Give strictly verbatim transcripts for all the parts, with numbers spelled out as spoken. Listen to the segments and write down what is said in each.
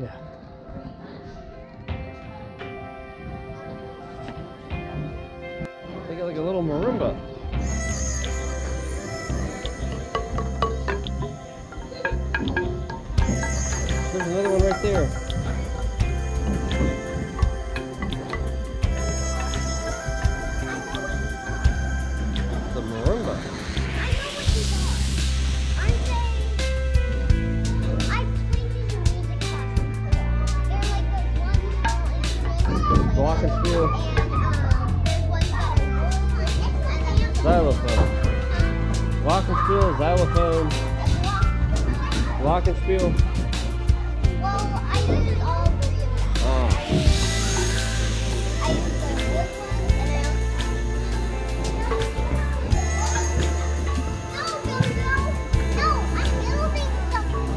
Yeah. They got like a little marimba. There's another one right there. The marimba. Glockenspiel. Xylophone. Glockenspiel, xylophone. Glockenspiel. Well, I used all three of them. Oh. I used the wood one and I also... No, no, no! No, I'm building something!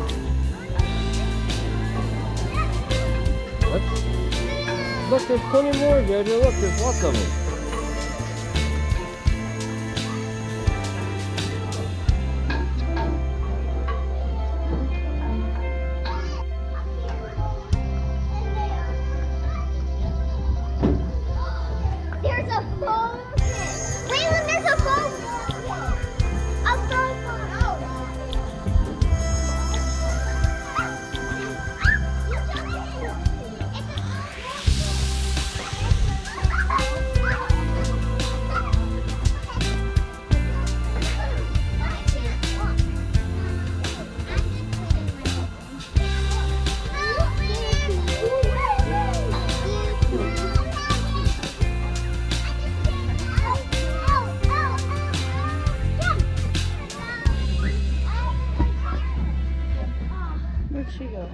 Let's... Look, there's plenty more, Jojo. Look, there's lots of them. There's a phone. Wait, look, there's a phone. A phone. Where'd she go?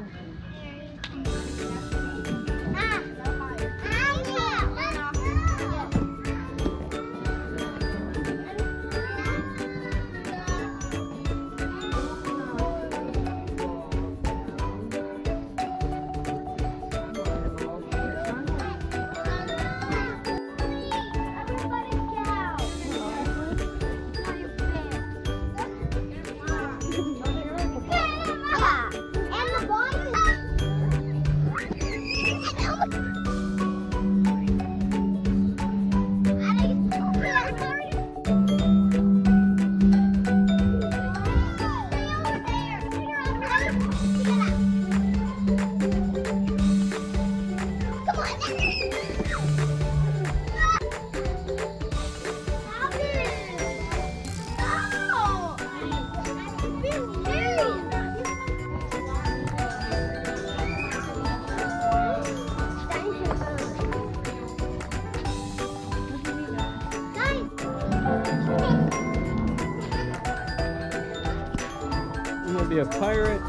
You want to be a pirate?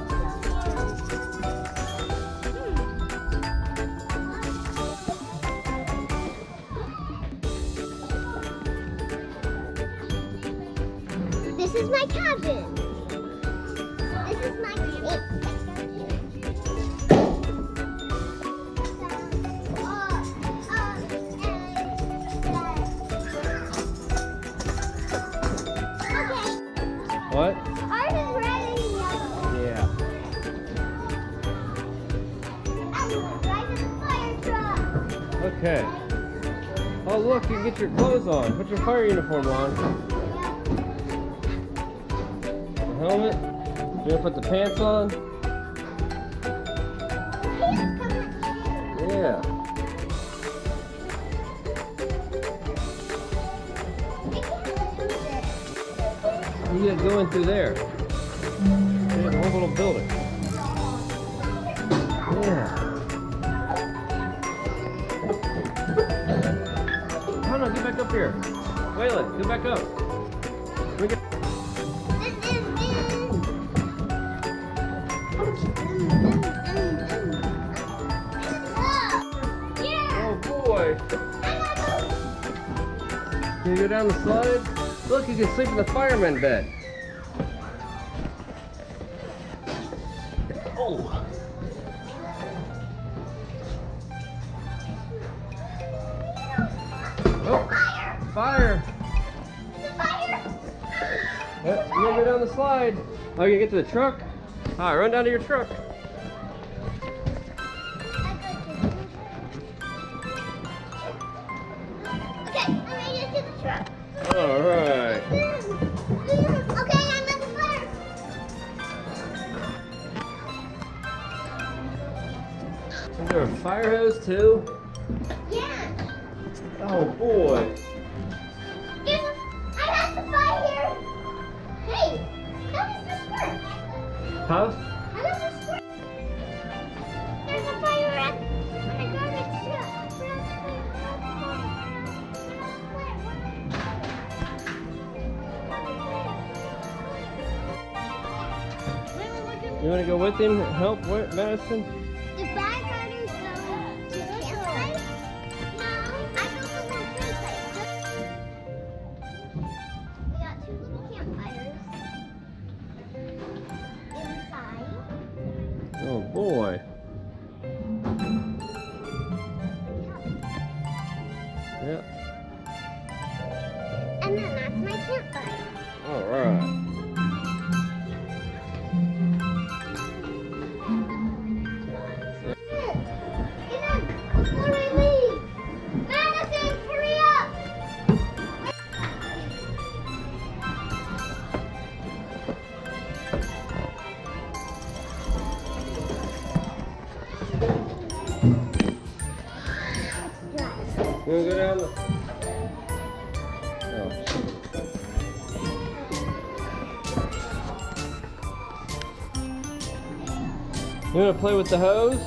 This is my cabin. This is my cabin. What? Ours is red and yellow. Yeah. I'm driving the fire truck. Okay. Oh look, you can get your clothes on. Put your fire uniform on. The helmet. You gonna put the pants on? Yeah. You gotta go in through there. There's a whole little building. Yeah. No, no, get back up here. Waylon, get back up. Bring it. Oh boy. Can you go down the slide? Look, you can sleep in the fireman bed. Oh. Oh, fire. Fire. Yep, you gotta go down the slide. Oh, you get to the truck? All right, run down to your truck. All right. Okay, I'm at the fire. Is there a fire hose too? Yeah. Oh boy. There's a, I have the fire here. Hey, how does this work? Huh? How does this work? There's a fire at on the garbage truck. You want to go with him? Help, what, Madison? The firefighters go to the campsite? No, I go to the campsite. We got two little campfires inside. Oh boy. Yep. And then that's my campfire. All right. Before I leave, Madison, hurry up! You want to go down the... Oh. You want to play with the hose?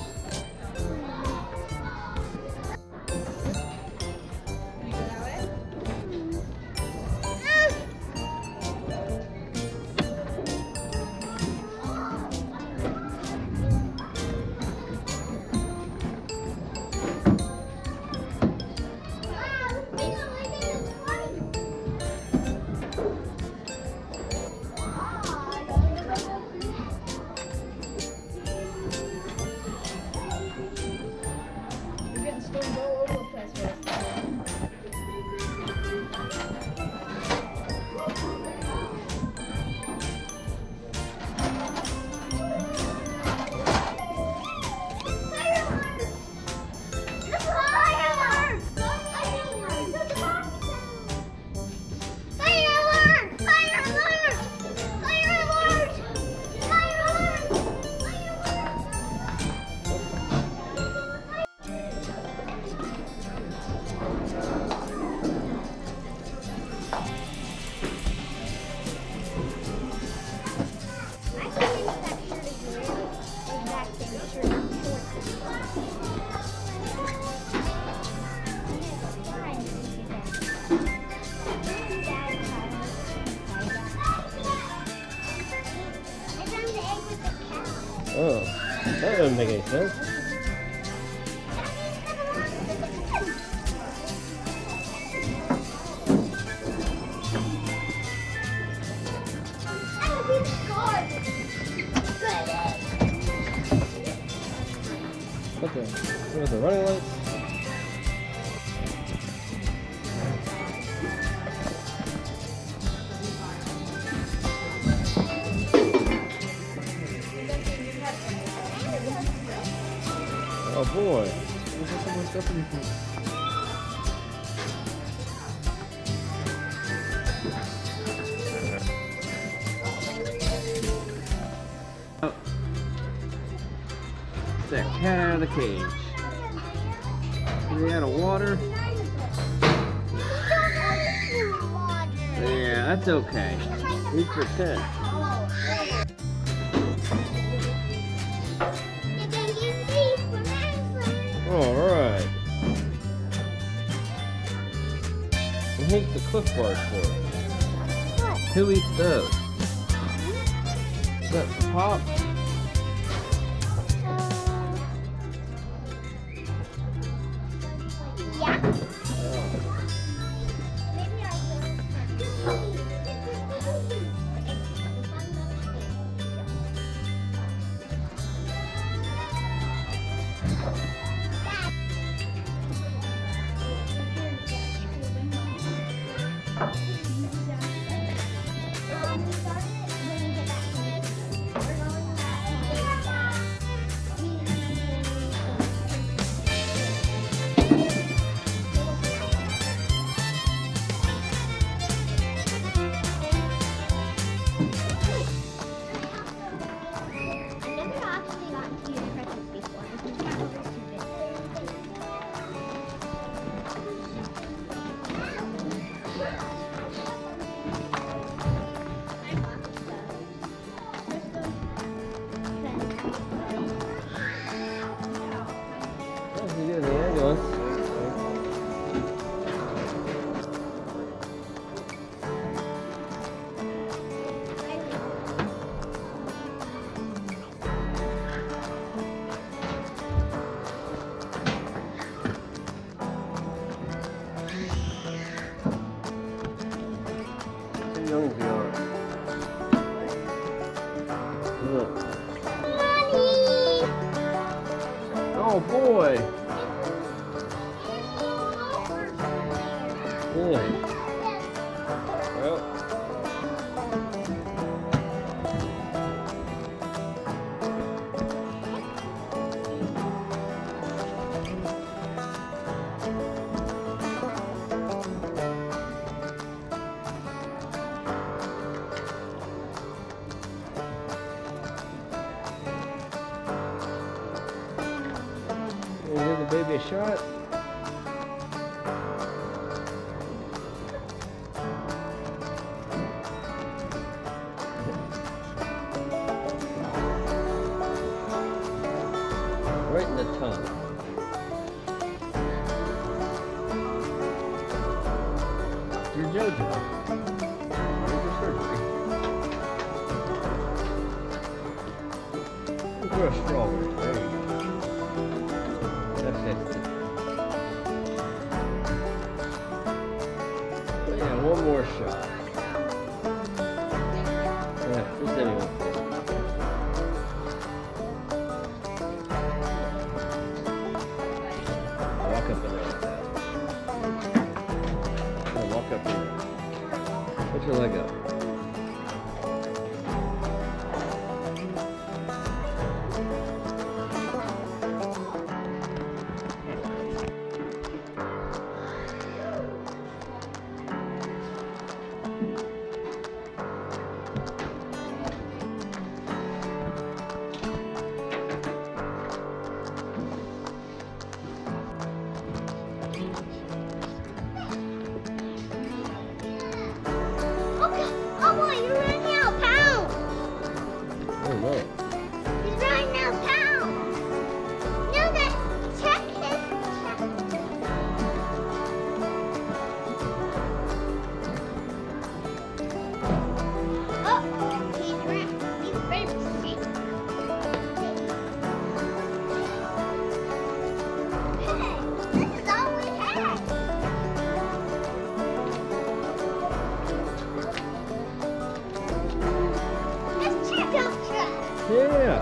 Oh, that doesn't make any sense. What the? What are the running lights? Oh boy. There's so much stuff in here. Oh. Get that cat out of the cage. Are they out of water? Yeah, that's okay. He's pretend. Alright. And here's the Cliff Bars for it. What? Who eats those? Is that Pop? Yeah. Ambulance. How young is he on? Look. Oh boy! Yeah. Well. Give the baby a shot. Right in the tongue. You're JoJo. Where's your surgery? We're a strawberry. There you go. That's it. But yeah, one more shot. Yeah, just anyone. Walk up in there like that. Yeah, walk up in there. Put your leg up. Oh boy, you're running out of pounds. Oh no. He's running out of pounds. No, that check his check. Oh, he's running. He's very sick. Hey, this is all we have. Let's check out track. Yeah.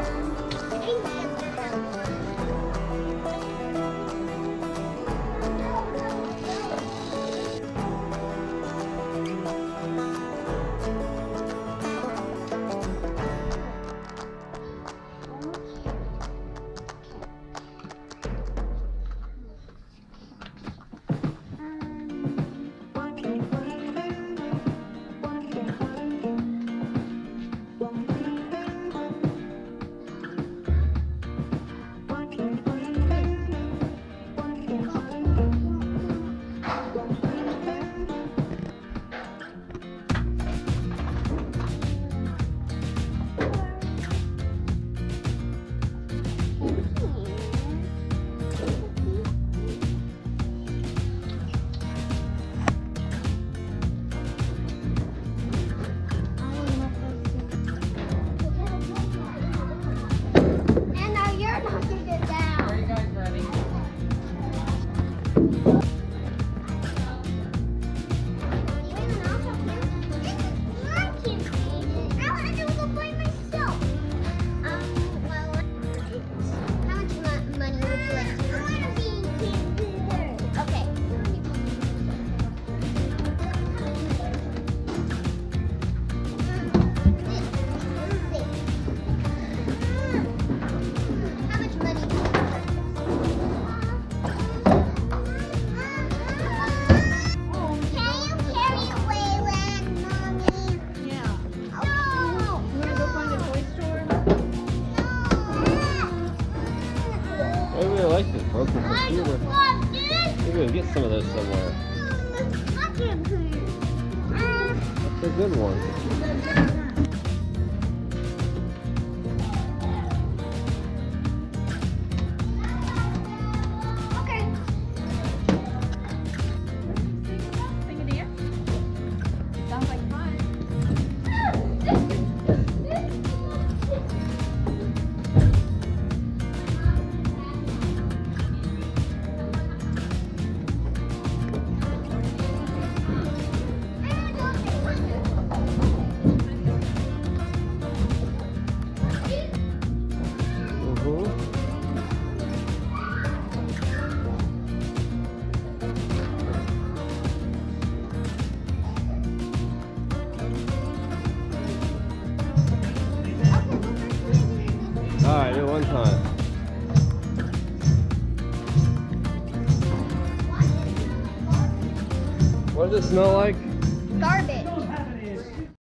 And now you're knocking it down. Are you guys ready? like this broken computer. Maybe we'll get some of those somewhere. That's a good one. Okay. Mm-hmm. Alright, do it one time. What does it smell like? Garbage.